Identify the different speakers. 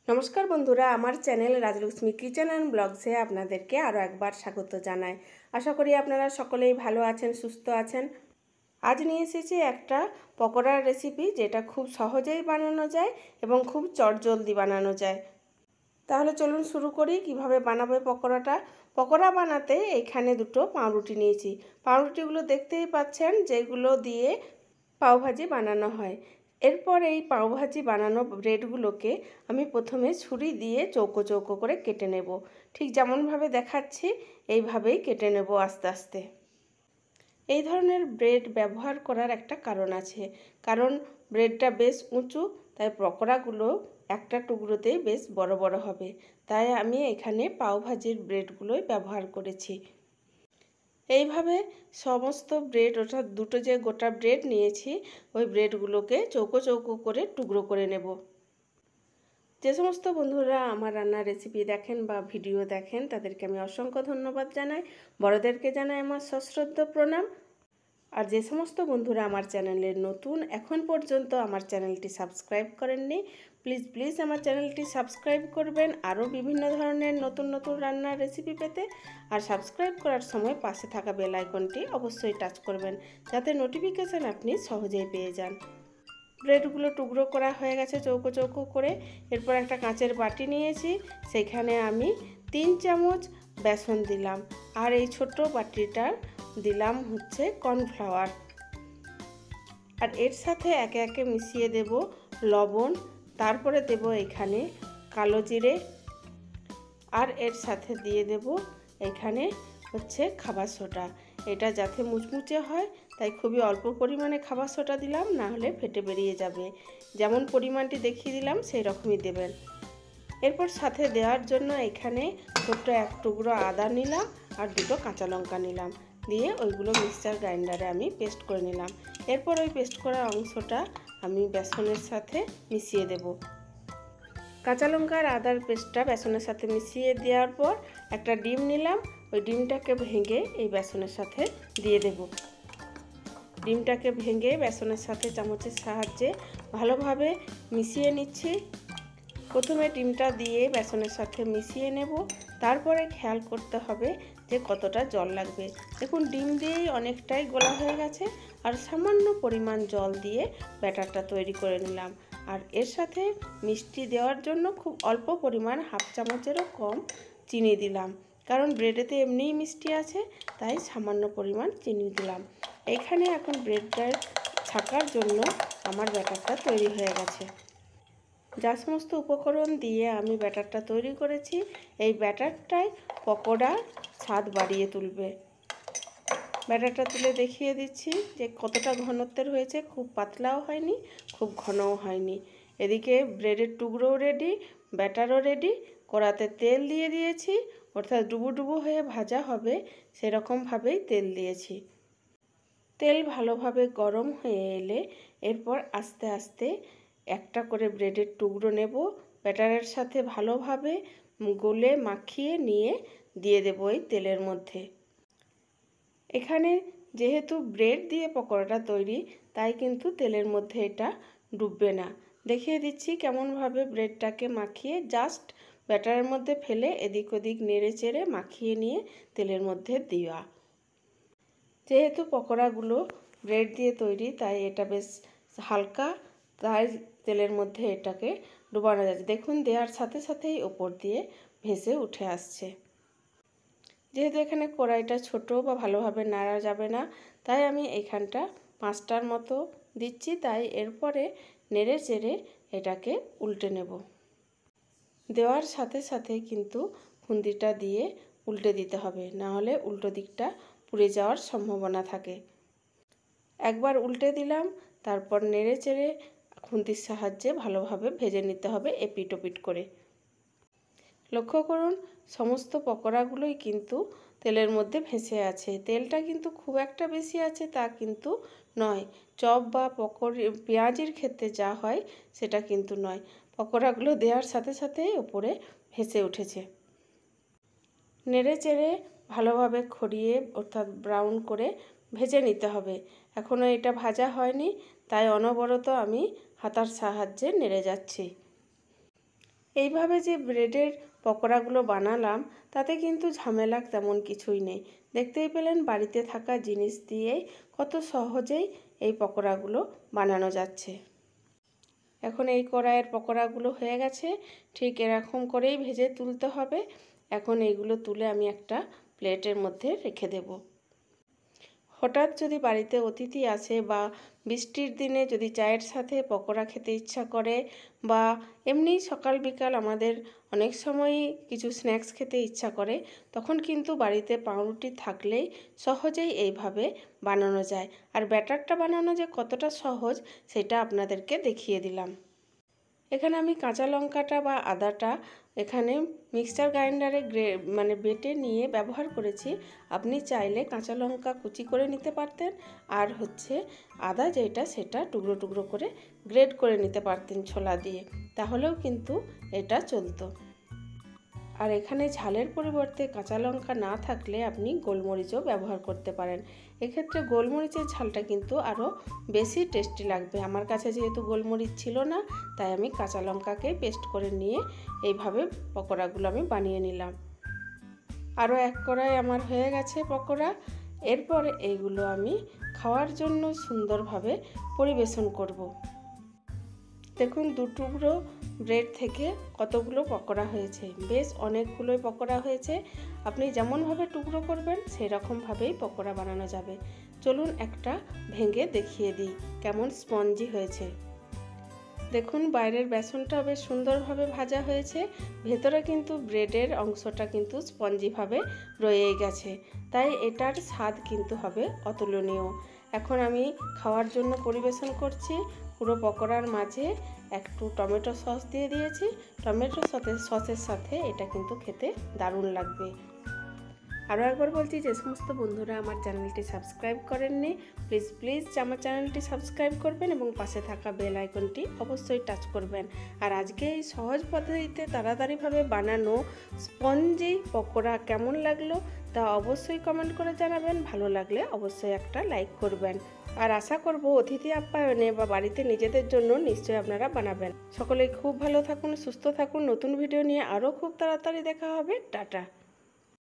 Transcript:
Speaker 1: নমস্কার বন্ধুরা, আমার চ্যানেল রাজলক্ষ্মী কিচেন অ্যান্ড ব্লগসে আপনাদেরকে আরও একবার স্বাগত জানাই। আশা করি আপনারা সকলেই ভালো আছেন, সুস্থ আছেন। আজ নিয়ে এসেছি একটা পকোড়ার রেসিপি, যেটা খুব সহজেই বানানো যায় এবং খুব চটজলদি বানানো যায়। তাহলে চলুন শুরু করি কিভাবে বানাবো পকোড়াটা। পকোড়া বানাতে এখানে দুটো পাউরুটি নিয়েছি। পাউরুটিগুলো দেখতেই পাচ্ছেন, যেগুলো দিয়ে পাওভাজি বানানো হয়। এরপর এই পাওভাজি বানানো ব্রেডগুলোকে আমি প্রথমে ছুরি দিয়ে চৌকো চৌকো করে কেটে নেব। ঠিক যেমনভাবে দেখাচ্ছি এইভাবেই কেটে নেব আস্তে আস্তে। এই ধরনের ব্রেড ব্যবহার করার একটা কারণ আছে, কারণ ব্রেডটা বেশ উঁচু, তাই পকোড়াগুলো একটা টুকরোতেই বেশ বড় বড় হবে। তাই আমি এখানে পাওভাজির ব্রেডগুলোই ব্যবহার করেছি। এইভাবে সমস্ত ব্রেড, অর্থাৎ দুটো যে গোটা ব্রেড নিয়েছি, ওই ব্রেডগুলোকে চৌকো চৌকো করে টুকরো করে নেব। যে সমস্ত বন্ধুরা আমার রান্নার রেসিপি দেখেন বা ভিডিও দেখেন, তাদেরকে আমি অসংখ্য ধন্যবাদ জানাই। বড়দেরকে জানাই আমার সশ্রদ্ধ প্রণাম। আর যে সমস্ত বন্ধুরা আমার চ্যানেলে নতুন, এখন পর্যন্ত আমার চ্যানেলটি সাবস্ক্রাইব করেননি, প্লিজ আমার চ্যানেলটি সাবস্ক্রাইব করবেন আরও বিভিন্ন ধরনের নতুন নতুন রান্নার রেসিপি পেতে। আর সাবস্ক্রাইব করার সময় পাশে থাকা বেল আইকনটি অবশ্যই টাচ করবেন, যাতে নোটিফিকেশান আপনি সহজেই পেয়ে যান। ব্রেডগুলো টুকরো করা হয়ে গেছে চৌকো চৌকো করে। এরপর একটা কাঁচের বাটি নিয়েছি, সেখানে আমি 3 চামচ বেসন দিলাম। আর এই ছোট্ট বাটিটার দিলাম হচ্ছে কর্নফ্লাওয়ার। আর এর সাথে একে একে মিশিয়ে দেব লবণ, তারপরে দেব এখানে কালো জিরে, আর এর সাথে দিয়ে দেব এখানে হচ্ছে খাবার সোডা। এটা যাতে মুচমুচে হয় তাই খুবই অল্প পরিমাণে খাবার সোডা দিলাম, না হলে ফেটে বেরিয়ে যাবে। যেমন পরিমাণটি দেখিয়ে দিলাম সেই রকমই দেবেন। এরপর সাথে দেওয়ার জন্য এখানে ছোট্ট এক টুকরো আদা নিলাম আর দুটো কাঁচা লঙ্কা নিলাম, দিয়ে ওইগুলো মিক্সচার গ্রাইন্ডারে আমি পেস্ট করে নিলাম। এরপর ওই পেস্ট করা অংশটা আমি বেসনের সাথে মিশিয়ে দেব। কাঁচা লঙ্কা আর আদার পেস্টটা বেসনের সাথে মিশিয়ে দেওয়ার পর একটা ডিম নিলাম, ওই ডিমটাকে ভেঙে এই বেসনের সাথে দিয়ে দেব। ডিমটাকে ভেঙে বেসনের সাথে চামচের সাহায্যে ভালোভাবে মিশিয়ে নিচ্ছি। প্রথমে ডিমটা দিয়ে বেসনের সাথে মিশিয়ে নেব, তারপরে খেয়াল করতে হবে যে কতটা জল লাগবে। দেখুন, ডিম দিয়েই অনেকটাই গোলা হয়ে গেছে, আর সামান্য পরিমাণ জল দিয়ে ব্যাটারটা তৈরি করে নিলাম। আর এর সাথে মিষ্টি দেওয়ার জন্য খুব অল্প পরিমাণ, হাফ চামচেরও কম চিনি দিলাম, কারণ ব্রেডেতে এমনিই মিষ্টি আছে, তাই সামান্য পরিমাণ চিনি দিলাম। এখানে এখন ব্রেডটার ছাকার জন্য আমার ব্যাটারটা তৈরি হয়ে গেছে। যা সমস্ত উপকরণ দিয়ে আমি ব্যাটারটা তৈরি করেছি, এই ব্যাটারটাই পকোড়ার স্বাদ বাড়িয়ে তুলবে। ব্যাটারটা তুলে দেখিয়ে দিচ্ছি যে কতটা ঘনত্বের হয়েছে, খুব পাতলাও হয়নি, খুব ঘনও হয়নি। এদিকে ব্রেডের টুকরোও রেডি, ব্যাটারও রেডি। কড়াতে তেল দিয়ে দিয়েছি, অর্থাৎ ডুবো ডুবো হয়ে ভাজা হবে সেরকমভাবেই তেল দিয়েছি। তেল ভালোভাবে গরম হয়ে এলে এরপর আস্তে আস্তে একটা করে ব্রেডের টুকরো নেব, ব্যাটারের সাথে ভালোভাবে গলে মাখিয়ে নিয়ে দিয়ে দেবো এই তেলের মধ্যে। এখানে যেহেতু ব্রেড দিয়ে পকোড়াটা তৈরি, তাই কিন্তু তেলের মধ্যে এটা ডুববে না। দেখিয়ে দিচ্ছি কেমনভাবে ব্রেডটাকে মাখিয়ে জাস্ট ব্যাটারের মধ্যে ফেলে এদিক ওদিক নেড়ে চেড়ে মাখিয়ে নিয়ে তেলের মধ্যে দেওয়া। যেহেতু পকোড়াগুলো ব্রেড দিয়ে তৈরি, তাই এটা বেশ হালকা, তাই তেলের মধ্যে এটাকে ডুবানো যাচ্ছে। দেখুন, দেওয়ার সাথে সাথেই ওপর দিয়ে ভেসে উঠে আসছে। যেহেতু এখানে কড়াইটা ছোট বা ভালোভাবে নাড়া যাবে না, তাই আমি এখানটা 5টার মতো দিচ্ছি। তাই এরপরে নেড়ে চেড়ে এটাকে উল্টে নেব। দেওয়ার সাথে সাথে কিন্তু খুন্তিটা দিয়ে উল্টে দিতে হবে, না হলে উল্টো দিকটা পুড়ে যাওয়ার সম্ভাবনা থাকে। একবার উল্টে দিলাম, তারপর নেড়ে চেড়ে খুন্তির সাহায্যে ভালোভাবে ভেজে নিতে হবে এপিট ওপিট করে। লক্ষ্য করুন, সমস্ত পকোড়াগুলোই কিন্তু তেলের মধ্যে ভেসে আছে। তেলটা কিন্তু খুব একটা বেশি আছে তা কিন্তু নয়। চপ বা পেঁয়াজির ক্ষেত্রে যা হয় সেটা কিন্তু নয়। পকোড়াগুলো দেওয়ার সাথে সাথেই ওপরে ভেসে উঠেছে। নেড়ে চেড়ে ভালোভাবে খড়িয়ে, অর্থাৎ ব্রাউন করে ভেজে নিতে হবে। এখনও এটা ভাজা হয়নি, তাই অনবরত আমি হাতার সাহায্যে নেড়ে যাচ্ছি। এইভাবে যে ব্রেডের পকোড়াগুলো বানালাম তাতে কিন্তু ঝামেলা তেমন কিছুই নেই। দেখতেই পেলেন বাড়িতে থাকা জিনিস দিয়েই কত সহজেই এই পকোড়াগুলো বানানো যাচ্ছে। এখন এই কড়াইয়ের পকোড়াগুলো হয়ে গেছে, ঠিক এরকম করেই ভেজে তুলতে হবে। এখন এইগুলো তুলে আমি একটা প্লেটের মধ্যে রেখে দেব। হঠাৎ যদি বাড়িতে অতিথি আসে বা বৃষ্টির দিনে যদি চায়ের সাথে পকোড়া খেতে ইচ্ছা করে বা এমনি সকাল বিকাল আমাদের অনেক সময়ই কিছু স্ন্যাক্স খেতে ইচ্ছা করে, তখন কিন্তু বাড়িতে পাউরুটি থাকলেই সহজেই এইভাবে বানানো যায়। আর ব্যাটারটা বানানো যে কতটা সহজ সেটা আপনাদেরকে দেখিয়ে দিলাম। এখানে আমি কাঁচা লঙ্কাটা বা আদাটা এখানে মিক্সচার গ্রাইন্ডারে বেটে নিয়ে ব্যবহার করেছি। আপনি চাইলে কাঁচা লঙ্কা কুচি করে নিতে পারতেন, আর আদা যেটা সেটা টুকরো টুকরো করে গ্রেট করে নিতে পারতেন ছোলা দিয়ে, তাহলেও কিন্তু এটা চলতো। আর এখানে ঝালের পরিবর্তে কাঁচা লঙ্কা না থাকলে আপনি গোলমরিচও ব্যবহার করতে পারেন। এক্ষেত্রে গোলমরিচের ঝালটা কিন্তু আরও বেশি টেস্টি লাগবে। আমার কাছে যেহেতু গোলমরিচ ছিল না, তাই আমি কাঁচা লঙ্কাকে পেস্ট করে নিয়ে এইভাবে পকোড়াগুলো আমি বানিয়ে নিলাম। আরও এক কড়াই আমার হয়ে গেছে পকোড়া। এরপরে এইগুলো আমি খাওয়ার জন্য সুন্দরভাবে পরিবেশন করব। দেখুন, 2 টুকরো ব্রেড থেকে কতগুলো পকোড়া হয়েছে, বেশ অনেকগুলোই পকোড়া হয়েছে। আপনি যেমনভাবে টুকরো করবেন সেই রকমভাবেই পকোড়া বানানো যাবে। চলুন একটা ভেঙে দেখিয়ে দিই কেমন স্পঞ্জি হয়েছে। দেখুন, বাইরের বেসনটা বেশ সুন্দরভাবে ভাজা হয়েছে, ভেতরে কিন্তু ব্রেডের অংশটা কিন্তু স্পঞ্জিভাবে রয়েই গেছে, তাই এটার স্বাদ কিন্তু হবে অতুলনীয়। এখন আমি খাওয়ার জন্য পরিবেশন করছি। পুরো পকোড়ার মাঝে একটু টমেটো সস দিয়ে দিয়েছি। টমেটো সসের সাথে এটা কিন্তু খেতে দারুণ লাগবে। আরও একবার বলছি, যে সমস্ত বন্ধুরা আমার চ্যানেলটি সাবস্ক্রাইব করেননি, প্লিজ আমার চ্যানেলটি সাবস্ক্রাইব করবেন এবং পাশে থাকা বেল আইকনটি অবশ্যই টাচ করবেন। আর আজকে এই সহজ পদ্ধতিতে তাড়াতাড়িভাবে বানানো স্পঞ্জি পকোড়া কেমন লাগলো তা অবশ্যই কমেন্ট করে জানাবেন। ভালো লাগলে অবশ্যই একটা লাইক করবেন। আর আশা করব অতিথি আপ্যায়নে বা বাড়িতে নিজেদের জন্য নিশ্চয়ই আপনারা বানাবেন। সকলেই খুব ভালো থাকুন, সুস্থ থাকুন। নতুন ভিডিও নিয়ে আরও খুব তাড়াতাড়ি দেখা হবে। টাটা।